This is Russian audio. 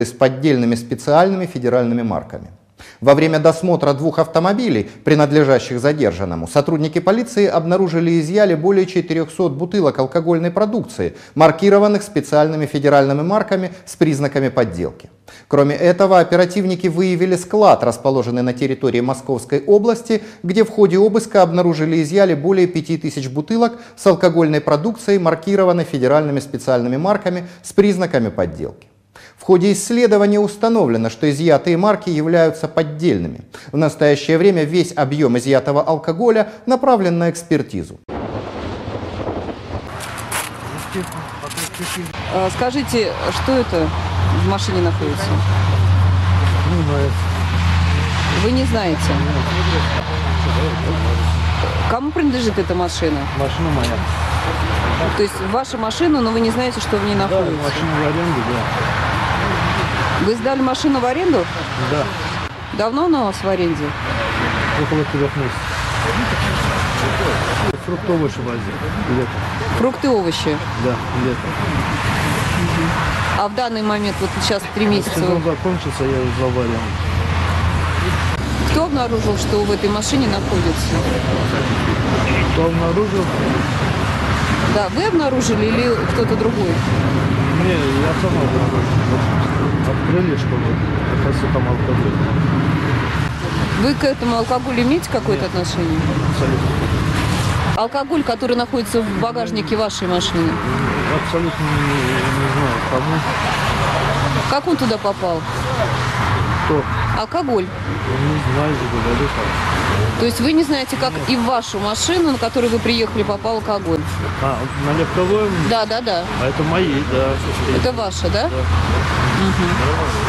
с поддельными специальными федеральными марками. Во время досмотра 2 автомобилей, принадлежащих задержанному, сотрудники полиции обнаружили и изъяли более 400 бутылок алкогольной продукции, маркированных специальными федеральными марками с признаками подделки. Кроме этого, оперативники выявили склад, расположенный на территории Московской области, где в ходе обыска обнаружили и изъяли более 5000 бутылок с алкогольной продукцией, маркированной федеральными специальными марками с признаками подделки. В ходе исследования установлено, что изъятые марки являются поддельными. В настоящее время весь объем изъятого алкоголя направлен на экспертизу. Скажите, что это в машине находится? Не знаю. Вы не знаете? Кому принадлежит эта машина? Машина моя. То есть ваша машина, но вы не знаете, что в ней находится? Да, машина в аренду, да. Вы сдали машину в аренду? Да. Давно она у вас в аренде? Около 3 месяцев. Фрукты, овощи возил. Лето. Фрукты, овощи? Да, лето. А в данный момент, вот сейчас 3 месяца... Сезон закончится, я из аварии. Кто обнаружил, что в этой машине находится? Кто обнаружил? Да, вы обнаружили или кто-то другой? Не, я сам обнаружил. Открыли, чтобы оказывается там алкоголь. Вы к этому алкоголю имеете какое-то отношение? Абсолютно. Алкоголь, который находится в багажнике вашей машины? Абсолютно не знаю, кому. Как он туда попал? Кто? Алкоголь. Не знаю, говорю как. То есть вы не знаете, как и в вашу машину, на которой вы приехали, попал алкоголь? А, на легковой? Да, да, да. А это мои, да. Это ваша, да? Да. Угу.